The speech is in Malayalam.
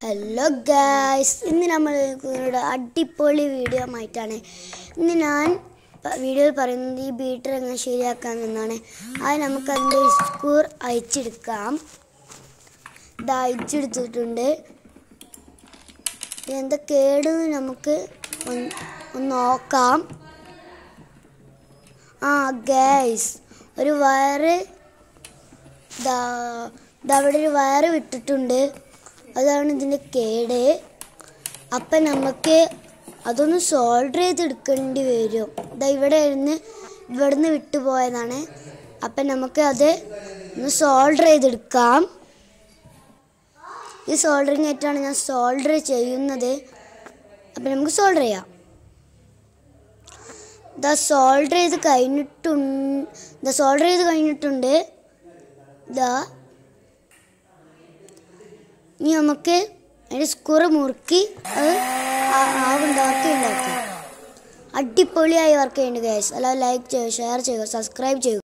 ഹലോ ഗായ്സ്, ഇന്ന് നമ്മൾ അടിപൊളി വീഡിയോ ആയിട്ടാണ് ഇന്ന് ഞാൻ വീഡിയോയിൽ പറയുന്നത്. ഈ ബീറ്റർ എങ്ങനെ ശരിയാക്കാമെന്നാണ്. അത് നമുക്ക് അതിൻ്റെ സ്ക്രൂ അയച്ചെടുക്കാം. ഇത് അയച്ചെടുത്തിട്ടുണ്ട്. എന്താ കേടെന്ന് നമുക്ക് ഒന്ന് നോക്കാം. ഗായ്സ്, ഒരു വയറ് അവിടെ ഒരു വയറ് വിട്ടിട്ടുണ്ട്. അതാണ് ഇതിൻ്റെ കേട്. അപ്പം നമുക്ക് അതൊന്ന് സോൾഡർ ചെയ്തെടുക്കേണ്ടി വരും. ഇവിടുന്ന് വിട്ടുപോയതാണ്. അപ്പം നമുക്ക് അത് ഒന്ന് സോൾഡർ ചെയ്തെടുക്കാം. ഈ സോൾഡറിങ് ആയിട്ടാണ് ഞാൻ സോൾഡർ ചെയ്യുന്നത്. അപ്പം നമുക്ക് സോൾഡർ ചെയ്യാം. സോൾഡർ ചെയ്ത് കഴിഞ്ഞിട്ടുണ്ട്. ഇനി നമുക്ക് അതിൻ്റെ സ്ക്രൂ മുറുക്കി അത് ഉണ്ടാക്കാം. അടിപൊളിയായി വർക്ക് ചെയ്യുന്നുണ്ട് ഗൈസ്. അല്ല, ലൈക്ക് ചെയ്യുക, ഷെയർ ചെയ്യുക, സബ്സ്ക്രൈബ് ചെയ്യുക.